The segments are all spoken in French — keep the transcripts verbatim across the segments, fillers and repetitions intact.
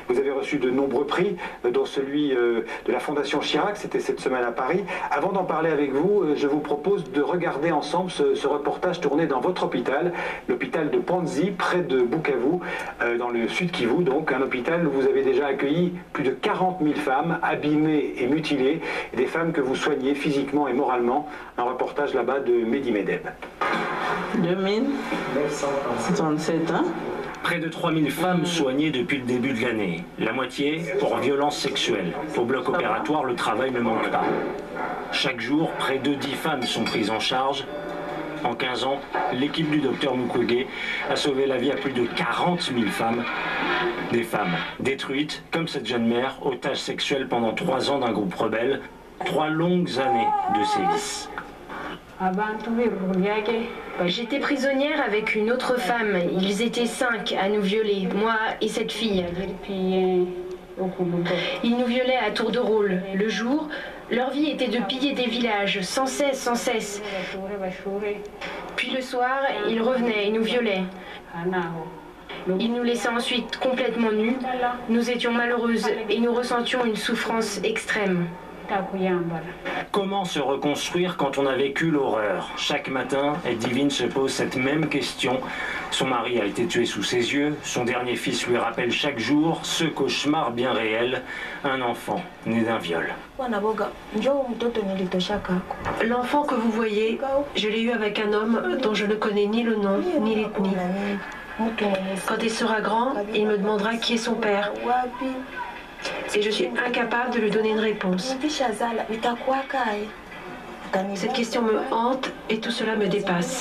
Vous avez reçu de nombreux prix, dont celui de la Fondation Chirac, c'était cette semaine à Paris. Avant d'en parler avec vous, je vous propose de regarder ensemble ce, ce reportage tourné dans votre hôpital, l'hôpital de Panzi, près de Bukavu, dans le sud Kivu, donc un hôpital où vous avez déjà accueilli plus de quarante mille femmes abîmées et mutilées, et des femmes que vous soignez physiquement et moralement. Un reportage là-bas de Mehdi Medeb. deux mille trente-sept ans. Près de trois mille femmes soignées depuis le début de l'année. La moitié pour violences sexuelles. Au bloc opératoire, le travail ne manque pas. Chaque jour, près de dix femmes sont prises en charge. En quinze ans, l'équipe du docteur Mukwege a sauvé la vie à plus de quarante mille femmes. Des femmes détruites, comme cette jeune mère, otage sexuelle pendant trois ans d'un groupe rebelle. Trois longues années de sévices. J'étais prisonnière avec une autre femme. Ils étaient cinq à nous violer, moi et cette fille. Ils nous violaient à tour de rôle. Le jour, leur vie était de piller des villages, sans cesse, sans cesse. Puis le soir, ils revenaient et nous violaient. Ils nous laissaient ensuite complètement nus. Nous étions malheureuses et nous ressentions une souffrance extrême. Comment se reconstruire quand on a vécu l'horreur? Chaque matin, Edivine se pose cette même question. Son mari a été tué sous ses yeux. Son dernier fils lui rappelle chaque jour ce cauchemar bien réel, un enfant né d'un viol. L'enfant que vous voyez, je l'ai eu avec un homme dont je ne connais ni le nom ni l'ethnie. Quand il sera grand, il me demandera qui est son père. Et je suis incapable de lui donner une réponse. Cette question me hante et tout cela me dépasse.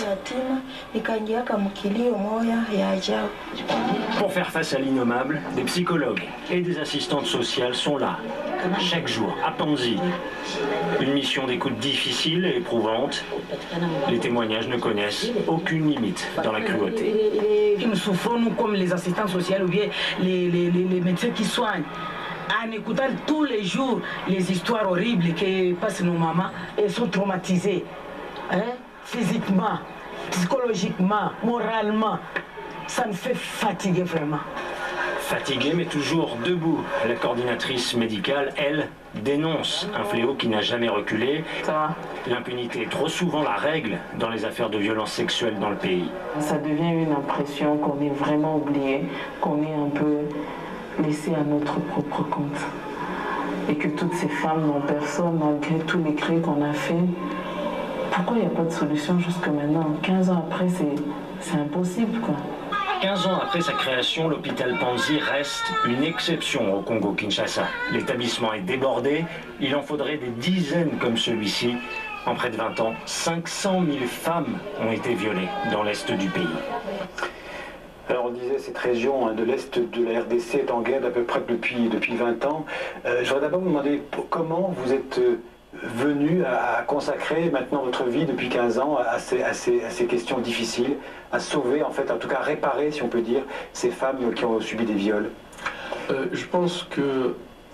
Pour faire face à l'innommable, des psychologues et des assistantes sociales sont là, chaque jour, à Panzi. Une mission d'écoute difficile et éprouvante. Les témoignages ne connaissent aucune limite dans la cruauté. Nous souffrons, nous, comme les assistants sociaux ou bien les, les, les, les médecins qui soignent, en écoutant tous les jours les histoires horribles que passent nos mamans. Elles sont traumatisées, hein? Physiquement, psychologiquement, moralement. Ça me fait fatiguer vraiment. Fatiguée mais toujours debout, la coordinatrice médicale, elle, dénonce un fléau qui n'a jamais reculé. L'impunité est trop souvent la règle dans les affaires de violences sexuelles dans le pays. Ça devient une impression qu'on est vraiment oublié, qu'on est un peu laissé à notre propre compte. Et que toutes ces femmes n'ont personne, malgré tous les cris qu'on a fait. Pourquoi il n'y a pas de solution jusque maintenant? quinze ans après, c'est impossible, quoi. quinze ans après sa création, l'hôpital Panzi reste une exception au Congo-Kinshasa. L'établissement est débordé, il en faudrait des dizaines comme celui-ci. En près de vingt ans, cinq cent mille femmes ont été violées dans l'est du pays. Alors on disait cette région hein, de l'Est de la R D C est en guerre d'à peu près depuis, depuis vingt ans. Euh, je voudrais d'abord vous demander comment vous êtes euh, venu à, à consacrer maintenant votre vie depuis quinze ans à ces, à, ces, à ces questions difficiles, à sauver, en fait, en tout cas réparer, si on peut dire, ces femmes qui ont subi des viols. Euh, je pense que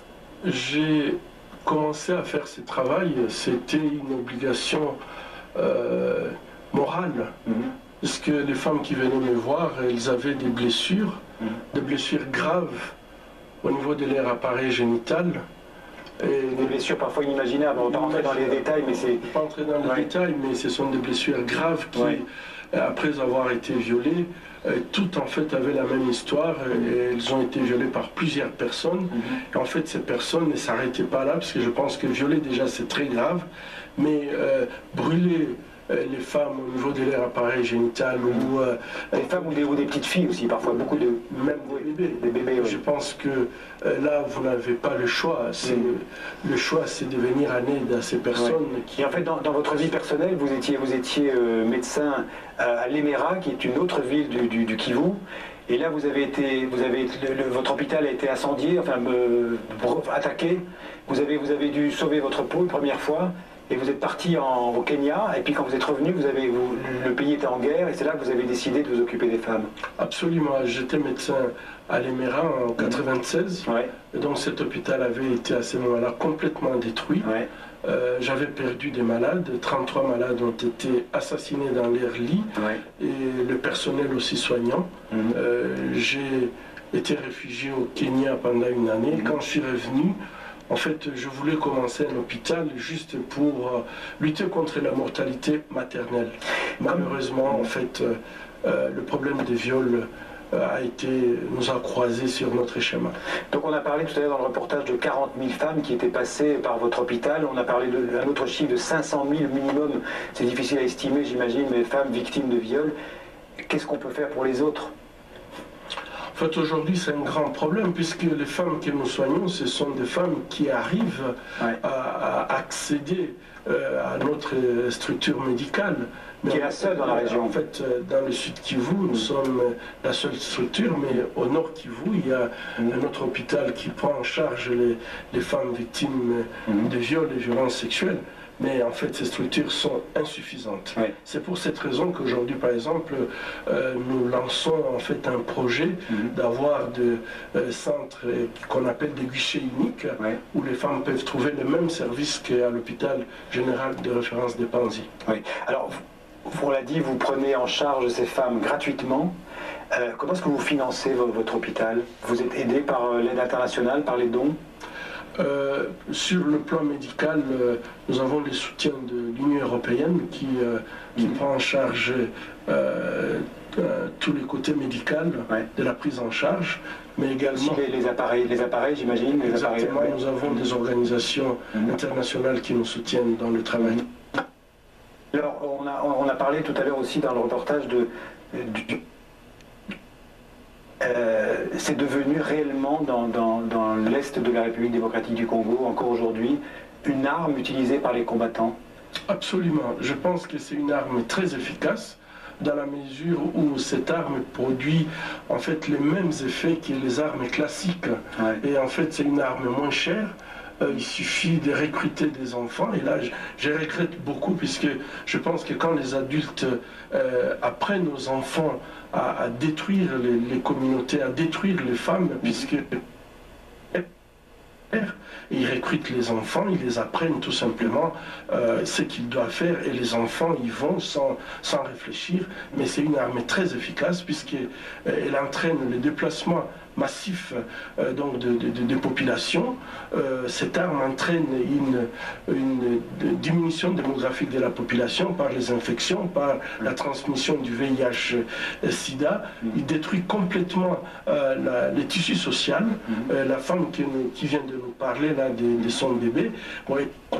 j'ai commencé à faire ce travail, c'était une obligation euh, morale. Mm-hmm. Parce que les femmes qui venaient me voir, elles avaient des blessures, mmh. des blessures graves au niveau de leur appareil génital. Et des blessures parfois inimaginables, on ne va pas rentrer dans les détails, mais c'est... Pas entrer dans les ouais. détails, mais ce sont des blessures graves qui, ouais. après avoir été violées, toutes en fait avaient la même histoire, et elles ont été violées par plusieurs personnes. Mmh. Et en fait, ces personnes ne s'arrêtaient pas là, parce que je pense que violer déjà c'est très grave, mais euh, brûler les femmes au niveau de leur appareil génital ou euh, les femmes ou des, ou des petites filles aussi, parfois beaucoup de même des bébés. Des bébés oui. Je pense que euh, là vous n'avez pas le choix. Mmh. Le choix c'est de venir en aide à ces personnes. Ouais. Qui... Et en fait dans, dans votre vie personnelle vous étiez, vous étiez euh, médecin à Lemera, qui est une autre ville du, du, du Kivu. Et là vous avez été, vous avez le, le, votre hôpital a été incendié, enfin euh, attaqué. Vous avez, vous avez dû sauver votre peau une première fois. Et vous êtes parti en, au Kenya, et puis quand vous êtes revenu, vous avez, vous, le pays était en guerre, et c'est là que vous avez décidé de vous occuper des femmes. Absolument, j'étais médecin à Lemera en mille neuf cent quatre-vingt-seize, ouais. Et donc cet hôpital avait été à ce moment-là complètement détruit. Ouais. Euh, J'avais perdu des malades, trente-trois malades ont été assassinés dans leur lit, ouais. Et le personnel aussi soignant. Mmh. Euh, J'ai été réfugié au Kenya pendant une année. Quand je suis revenu, en fait, je voulais commencer un hôpital juste pour euh, lutter contre la mortalité maternelle. Malheureusement, en fait, euh, euh, le problème des viols euh, a été, nous a croisés sur notre chemin. Donc on a parlé tout à l'heure dans le reportage de quarante mille femmes qui étaient passées par votre hôpital. On a parlé d'un autre chiffre de cinq cent mille minimum. C'est difficile à estimer, j'imagine, mais femmes victimes de viols. Qu'est-ce qu'on peut faire pour les autres ? En fait, aujourd'hui, c'est un grand problème, puisque les femmes que nous soignons, ce sont des femmes qui arrivent ouais. à, à accéder euh, à notre structure médicale. Mais qui est la seule dans la région. En fait, dans le sud Kivu, nous mmh. sommes la seule structure, mais au nord Kivu, il y a mmh. un autre hôpital qui prend en charge les, les femmes victimes mmh. de viols et violences sexuelles. Mais en fait, ces structures sont insuffisantes. Oui. C'est pour cette raison qu'aujourd'hui, par exemple, euh, nous lançons en fait un projet mm-hmm. d'avoir des euh, centres euh, qu'on appelle des guichets uniques, oui. où les femmes peuvent trouver le même service qu'à l'hôpital général de référence de Panzi. Oui. Alors, vous, on l'a dit, vous prenez en charge ces femmes gratuitement. Euh, comment est-ce que vous financez votre hôpital? Vous êtes aidé par l'aide internationale, par les dons? Euh, sur le plan médical, euh, nous avons le soutien de l'Union européenne qui, euh, qui mmh. prend en charge euh, euh, tous les côtés médicaux ouais. de la prise en charge, mais également... Les, les appareils, les appareils j'imagine. Exactement, appareils, nous avons des organisations mmh. internationales qui nous soutiennent dans le travail. Mmh. Alors, on a, on a parlé tout à l'heure aussi dans le reportage de... du, Euh, c'est devenu réellement dans, dans, dans l'Est de la République démocratique du Congo, encore aujourd'hui, une arme utilisée par les combattants? Absolument. Je pense que c'est une arme très efficace dans la mesure où cette arme produit en fait les mêmes effets que les armes classiques. Ouais. Et en fait, c'est une arme moins chère. Euh, il suffit de recruter des enfants, et là je, je regrette beaucoup, puisque je pense que quand les adultes euh, apprennent aux enfants à, à détruire les, les communautés, à détruire les femmes, puisque ils recrutent les enfants, ils les apprennent tout simplement euh, ce qu'ils doivent faire, et les enfants y vont sans, sans réfléchir. Mais c'est une arme très efficace, puisqu'elle euh, entraîne le déplacement massif euh, donc de, de, de, de population. Euh, cette arme entraîne une, une diminution démographique de la population par les infections, par la transmission du V I H sida. Il détruit complètement euh, la, les tissus sociaux. Euh, la femme qui, nous, qui vient de nous parler là de, de son bébé, bon,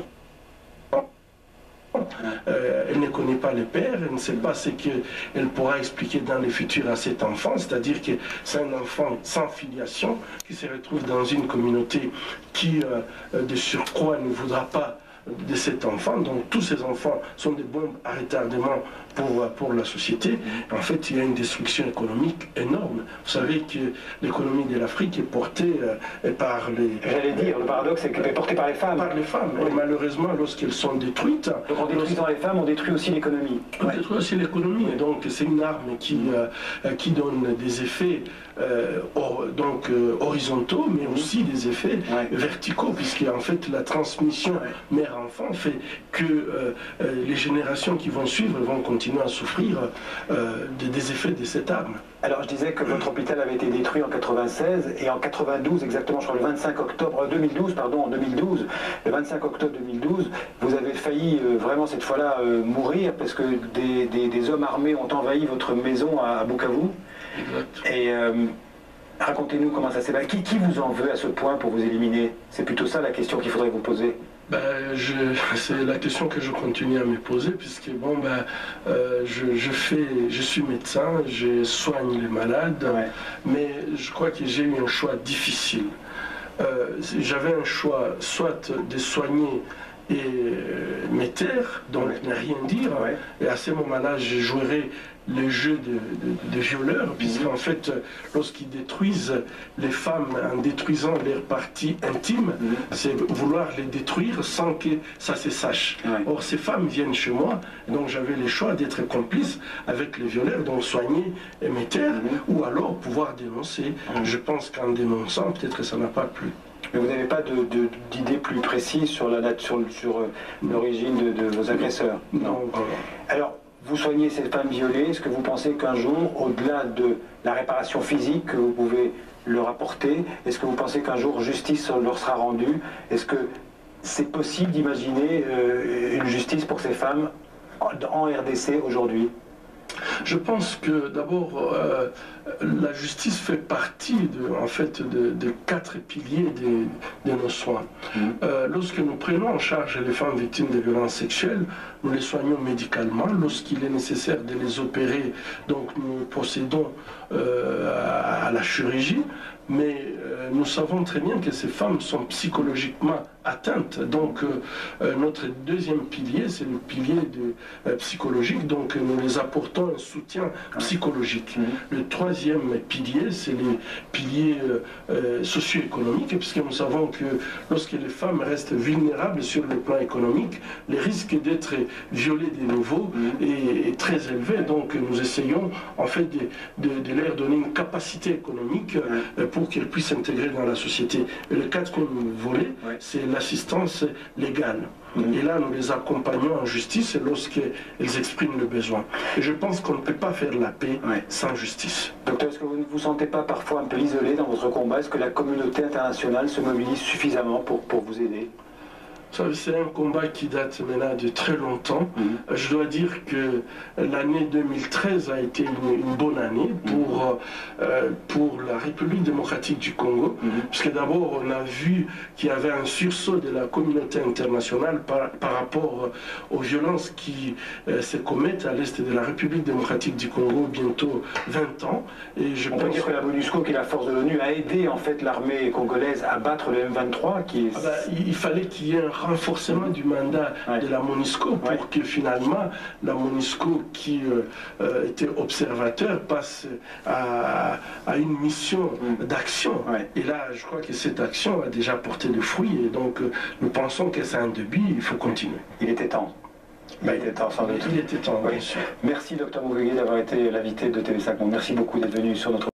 Euh, elle ne connaît pas le père, elle ne sait pas ce qu'elle pourra expliquer dans le futur à cet enfant, c'est-à-dire que c'est un enfant sans filiation qui se retrouve dans une communauté qui, euh, de surcroît, ne voudra pas de cet enfant. Donc tous ces enfants sont des bombes à retardement pour, pour la société. En fait, il y a une destruction économique énorme. Vous savez que l'économie de l'Afrique est portée euh, par les... J'allais dire, le paradoxe, c'est qu'elle est portée par les femmes. Par les femmes. Oui. Et malheureusement, lorsqu'elles sont détruites... Donc en détruisant les femmes, on détruit aussi l'économie. On ouais. détruit aussi l'économie. Et donc c'est une arme qui, euh, qui donne des effets euh, or, donc, euh, horizontaux, mais aussi des effets ouais. verticaux, puisque en fait la transmission ouais. mère-enfant fait que euh, euh, les générations qui vont suivre vont continuer à souffrir euh, des, des effets de cette arme. Alors je disais que votre hôpital avait été détruit en quatre-vingt-seize, et en quatre-vingt-douze, exactement, je crois le vingt-cinq octobre deux mille douze, pardon, en deux mille douze, le vingt-cinq octobre deux mille douze, vous avez failli euh, vraiment cette fois-là euh, mourir parce que des, des, des hommes armés ont envahi votre maison à, à Bukavu. Exact. Et euh, racontez-nous comment ça s'est passé. Qui, qui vous en veut à ce point pour vous éliminer? C'est plutôt ça la question qu'il faudrait vous poser. Ben, je, c'est la question que je continue à me poser, puisque bon, ben, euh, je, je, fais, je suis médecin, je soigne les malades, ouais. mais je crois que j'ai eu un choix difficile. Euh, j'avais un choix soit de soigner et euh, mes terres, donc ouais. ne rien dire, ouais. et à ce moment-là, je jouerai le jeu de, de, de violeurs, puisqu'en fait, lorsqu'ils détruisent les femmes en détruisant leurs parties intimes, mmh. c'est vouloir les détruire sans que ça se sache. Ouais. Or, ces femmes viennent chez moi, donc j'avais le choix d'être complice avec les violeurs, donc soigner mes terres, mmh. ou alors pouvoir dénoncer. Mmh. Je pense qu'en dénonçant, peut-être que ça n'a pas plu. Mais vous n'avez pas d'idée plus précise sur l'origine sur, sur, de, de vos agresseurs? Non. non. Alors, vous soignez ces femmes violées, est-ce que vous pensez qu'un jour, au-delà de la réparation physique que vous pouvez leur apporter, est-ce que vous pensez qu'un jour justice leur sera rendue? Est-ce que c'est possible d'imaginer euh, une justice pour ces femmes en R D C aujourd'hui? Je pense que d'abord, euh, la justice fait partie de, en fait, de, de quatre piliers de, de nos soins. Mmh. Euh, lorsque nous prenons en charge les femmes victimes de violences sexuelles, nous les soignons médicalement. Lorsqu'il est nécessaire de les opérer, donc nous procédons euh, à, à la chirurgie. Mais euh, nous savons très bien que ces femmes sont psychologiquement atteintes. Donc euh, notre deuxième pilier, c'est le pilier de, euh, psychologique. Donc nous les apportons un soutien psychologique. Mmh. Le troisième pilier, c'est les piliers euh, euh, socio-économiques, puisque nous savons que lorsque les femmes restent vulnérables sur le plan économique, le risque d'être violées de nouveau mmh. est, est très élevé. Donc nous essayons en fait de, de, de leur donner une capacité économique euh, pour qu'elles puissent s'intégrer dans la société. Et le quatrième volet, ouais. c'est l'assistance légale. Mmh. Et là, nous les accompagnons en justice lorsqu'elles expriment le besoin. Et je pense qu'on ne peut pas faire la paix ouais. sans justice. Docteur, est-ce que vous ne vous sentez pas parfois un peu isolé dans votre combat? Est-ce que la communauté internationale se mobilise suffisamment pour, pour vous aider? C'est un combat qui date maintenant de très longtemps. Mmh. Je dois dire que l'année deux mille treize a été une, une bonne année pour, euh, pour la République démocratique du Congo, mmh. puisque d'abord on a vu qu'il y avait un sursaut de la communauté internationale par, par rapport aux violences qui euh, se commettent à l'est de la République démocratique du Congo, bientôt vingt ans. Et je on pense peut dire que la MONUSCO, qui est la force de l'ONU, a aidé en fait l'armée congolaise à battre le M vingt-trois, qui est... Ah ben, il, il fallait qu'il y ait un renforcement du mandat ouais. de la MONUSCO pour ouais. que finalement la MONUSCO qui euh, euh, était observateur passe à, à une mission mmh. d'action. Ouais. Et là, je crois que cette action a déjà porté des fruits et donc euh, nous pensons que c'est un début, il faut continuer. Il était temps. Il, il était temps, sans doute. Il était temps, oui. bien sûr. Merci, docteur Mukwege, d'avoir été l'invité de T V cinq Monde. Merci beaucoup d'être venu sur notre